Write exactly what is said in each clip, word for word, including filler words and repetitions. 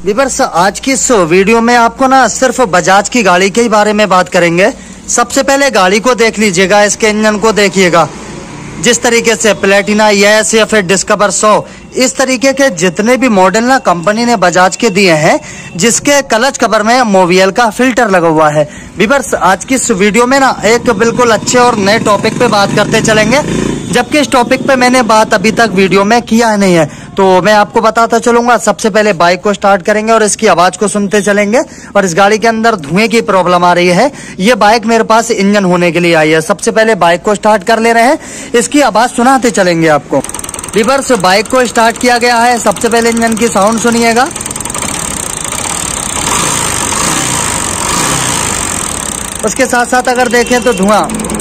Viewers, आज की इस वीडियो में आपको ना सिर्फ बजाज की गाड़ी के ही बारे में बात करेंगे। सबसे पहले गाड़ी को देख लीजिएगा, इसके इंजन को देखिएगा। जिस तरीके से प्लेटिना यस या फिर डिस्कवर सौ, इस तरीके के जितने भी मॉडल ना कंपनी ने बजाज के दिए हैं, जिसके क्लच कवर में मोवियल का फिल्टर लगा हुआ है। वीवर्स, आज की इस वीडियो में ना एक बिल्कुल अच्छे और नए टॉपिक पे बात करते चलेंगे, जबकि इस टॉपिक पे मैंने बात अभी तक वीडियो में किया नहीं है, तो मैं आपको बताता चलूंगा। सबसे पहले बाइक को स्टार्ट करेंगे और इसकी आवाज को सुनते चलेंगे। और इस गाड़ी के अंदर धुएं की प्रॉब्लम आ रही है। ये बाइक मेरे पास इंजन होने के लिए आई है। सबसे पहले बाइक को स्टार्ट कर ले रहे हैं, इसकी आवाज सुनाते चलेंगे आपको। वीवर्स, बाइक को स्टार्ट किया गया है। सबसे पहले इंजन की साउंड सुनिएगा। उसके साथ साथ अगर देखें तो धुआं,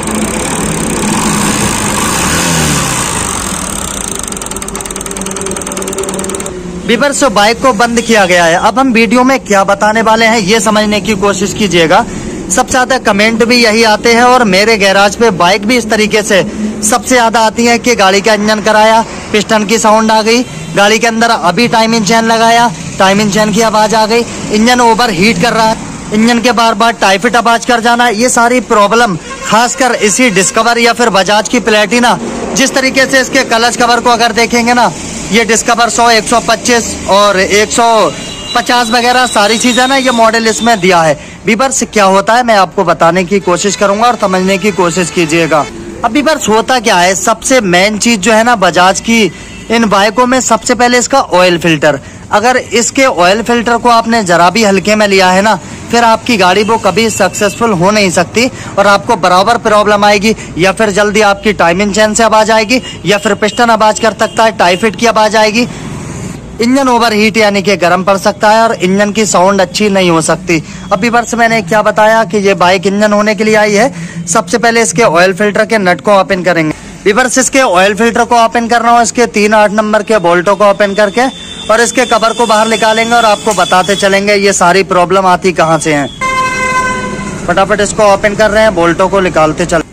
वीवर्स, बाइक को बंद किया गया है। अब हम वीडियो में क्या बताने वाले हैं ये समझने की कोशिश कीजिएगा। सबसे ज्यादा कमेंट भी यही आते हैं और मेरे गैराज पे बाइक भी इस तरीके से सबसे ज्यादा आती है कि गाड़ी का इंजन कराया, पिस्टन की साउंड आ गई, गाड़ी के अंदर अभी टाइमिंग चेन लगाया, टाइमिंग चेन की आवाज आ गई, इंजन ओवर हीट कर रहा है, इंजन के बार बार टाइफिट आवाज कर जाना। ये सारी प्रॉब्लम खासकर इसी डिस्कवर या फिर बजाज की प्लेटिना, जिस तरीके से इसके क्लच कवर को अगर देखेंगे ना, ये डिस्कवर सौ, एक सौ पच्चीस और एक सौ पचास वगैरह सारी चीजें ना ये मॉडल इसमें दिया है। वीवर्स, क्या होता है मैं आपको बताने की कोशिश करूंगा और समझने की कोशिश कीजिएगा। अब वीवर्स, होता क्या है, सबसे मेन चीज जो है ना बजाज की इन बाइकों में, सबसे पहले इसका ऑयल फिल्टर। अगर इसके ऑयल फिल्टर को आपने जरा भी हल्के में लिया है ना, फिर आपकी गाड़ी वो कभी सक्सेसफुल हो नहीं सकती और आपको बराबर प्रॉब्लम आएगी। या फिर जल्दी आपकी टाइमिंग चेन से आवाज आएगी, या फिर पिस्टन आवाज कर सकता है, टाइफिट की आवाज आएगी, इंजन ओवर हीट यानी कि गर्म पड़ सकता है और इंजन की साउंड अच्छी नहीं हो सकती। अभी वर्ष मैंने क्या बताया कि ये बाइक इंजन होने के लिए आई है। सबसे पहले इसके ऑयल फिल्टर के नट को ओपन करेंगे। रिवर्स, इसके ऑयल फिल्टर को ओपन करना हो, इसके तीन आठ नंबर के बोल्टों को ओपन करके और इसके कवर को बाहर निकालेंगे और आपको बताते चलेंगे ये सारी प्रॉब्लम आती कहाँ से है। फटाफट इसको ओपन कर रहे हैं, बोल्टों को निकालते चले।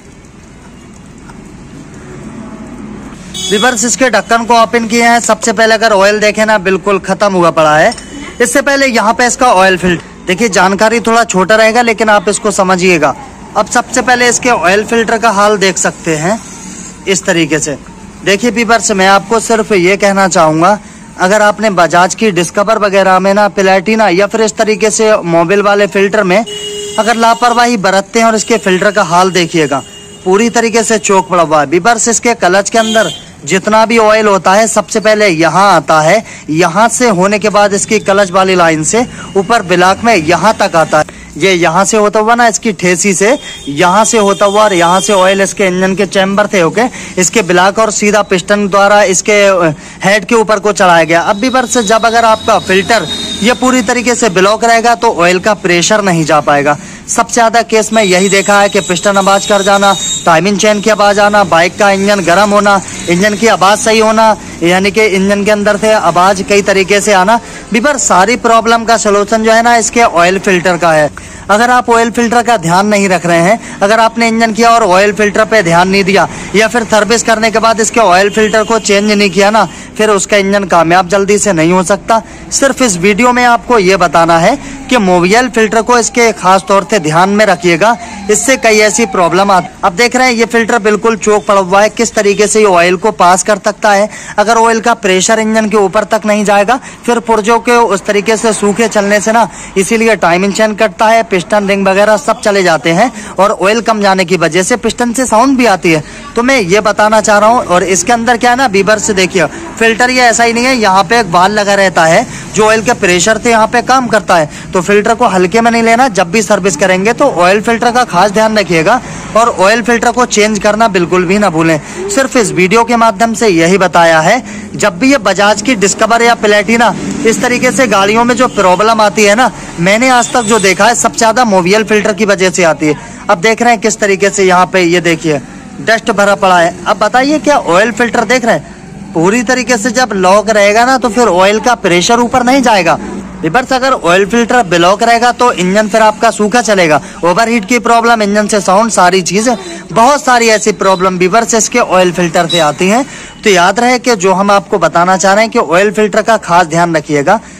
रिवर्स, इसके ढक्कन को ओपन किए हैं। सबसे पहले अगर ऑयल देखें ना, बिल्कुल खत्म हुआ पड़ा है। इससे पहले यहाँ पे इसका ऑयल फिल्टर, देखिए जानकारी थोड़ा छोटा रहेगा लेकिन आप इसको समझिएगा। अब सबसे पहले इसके ऑयल फिल्टर का हाल देख सकते हैं इस तरीके से। देखिए वीवर्स, मैं आपको सिर्फ ये कहना चाहूंगा, अगर आपने बजाज की डिस्कवर वगैरह में ना, प्लेटिना या फिर इस तरीके से मोबिल वाले फिल्टर में अगर लापरवाही बरतते हैं और इसके फिल्टर का हाल देखिएगा, पूरी तरीके से चौक पड़ा हुआ है। वीवर्स, इसके क्लच के अंदर जितना भी ऑयल होता है सबसे पहले यहाँ आता है, यहाँ से होने के बाद इसकी क्लच वाली लाइन से ऊपर ब्लॉक में यहाँ तक आता है। ये यहाँ से होता हुआ ना, इसकी ठेसी से यहाँ से होता हुआ और यहाँ से ऑयल इसके इंजन के चैम्बर थे ओके, इसके ब्लॉक और सीधा पिस्टन द्वारा इसके हेड के ऊपर को चढ़ाया गया। अब भी वर्ष, जब अगर आपका फिल्टर ये पूरी तरीके से ब्लॉक रहेगा तो ऑयल का प्रेशर नहीं जा पाएगा। सबसे ज्यादा केस में यही देखा है कि पिस्टन आवाज कर जाना, टाइमिंग चेन की आवाज आना, बाइक का इंजन गर्म होना, इंजन की आवाज सही होना, यानी कि इंजन के अंदर से आवाज कई तरीके से आना। बीबर, सारी प्रॉब्लम का सलूशन जो है ना इसके ऑयल फिल्टर का है। अगर आप ऑयल फिल्टर का ध्यान नहीं रख रहे हैं, अगर आपने इंजन किया और ऑयल फिल्टर पे ध्यान नहीं दिया, या फिर सर्विस करने के बाद इसके ऑयल फिल्टर को चेंज नहीं किया ना, फिर उसका इंजन कामयाब जल्दी से नहीं हो सकता। सिर्फ इस वीडियो में आपको ये बताना है कि मोबियल फिल्टर को इसके खास तौर से ध्यान में रखिएगा, इससे कई ऐसी प्रॉब्लम आती। अब देख रहे हैं ये फिल्टर बिल्कुल चौक पड़ा हुआ है, किस तरीके से ये ऑयल को पास कर सकता है। अगर ऑयल का प्रेशर इंजन के ऊपर तक नहीं जाएगा, फिर पुर्जों के उस तरीके से सूखे चलने से ना, इसीलिए टाइमिंग चेन कटता है, पिस्टन रिंग वगैरह सब चले जाते हैं और ऑयल कम जाने की वजह से पिस्टन से साउंड भी आती है। तो मैं ये बताना चाह रहा हूँ। और इसके अंदर क्या है ना वीवर से देखिए, फिल्टर ये ऐसा ही नहीं है, यहाँ पे एक बाल लगा रहता है जो ऑयल के प्रेशर से यहाँ पे काम करता है। तो फिल्टर को हल्के में नहीं लेना। जब भी सर्विस करेंगे तो ऑयल फिल्टर का खास ध्यान रखिएगा और ऑयल फिल्टर को चेंज करना बिल्कुल भी ना भूलें। सिर्फ इस वीडियो के माध्यम से यही बताया है। जब भी ये बजाज की डिस्कवर या प्लेटिना इस तरीके से गाड़ियों में जो प्रॉब्लम आती है ना, मैंने आज तक जो देखा है सबसे ज्यादा मोबियल फिल्टर की वजह से आती है। अब देख रहे हैं किस तरीके से यहाँ पे ये देखिए डस्ट भरा पड़ा है। अब बताइए क्या ऑयल फिल्टर देख रहे हैं, पूरी तरीके से जब लॉक रहेगा ना तो फिर ऑयल का प्रेशर ऊपर नहीं जाएगा। रिवर्स, अगर ऑयल फिल्टर ब्लॉक रहेगा तो इंजन फिर आपका सूखा चलेगा, ओवरहीट की प्रॉब्लम, इंजन से साउंड, सारी चीजें, बहुत सारी ऐसी प्रॉब्लम रिवर्स इसके ऑयल फिल्टर से आती हैं। तो याद रहे कि जो हम आपको बताना चाह रहे हैं कि ऑयल फिल्टर का खास ध्यान रखिएगा।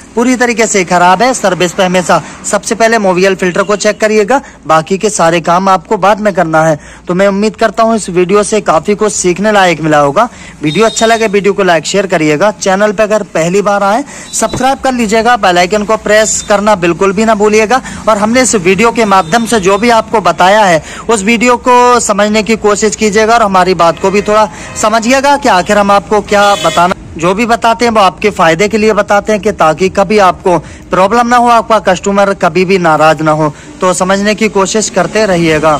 पूरी तरीके से खराब है। सर्विस पे हमेशा सबसे पहले मोबियल फिल्टर को चेक करिएगा, बाकी के सारे काम आपको बाद में करना है। तो मैं उम्मीद करता हूँ इस वीडियो से काफी कुछ सीखने लायक मिला होगा। वीडियो अच्छा लगे वीडियो को लाइक शेयर करिएगा। चैनल पे अगर पहली बार आए सब्सक्राइब कर लीजिएगा, बेल आइकन को प्रेस करना बिल्कुल भी ना भूलिएगा। और हमने इस वीडियो के माध्यम से जो भी आपको बताया है उस वीडियो को समझने की कोशिश कीजिएगा और हमारी बात को भी थोड़ा समझिएगा कि आखिर हम आपको क्या बताना, जो भी बताते हैं वो आपके फायदे के लिए बताते हैं कि ताकि कभी आपको प्रॉब्लम ना हो, आपका कस्टमर कभी भी नाराज ना हो। तो समझने की कोशिश करते रहिएगा।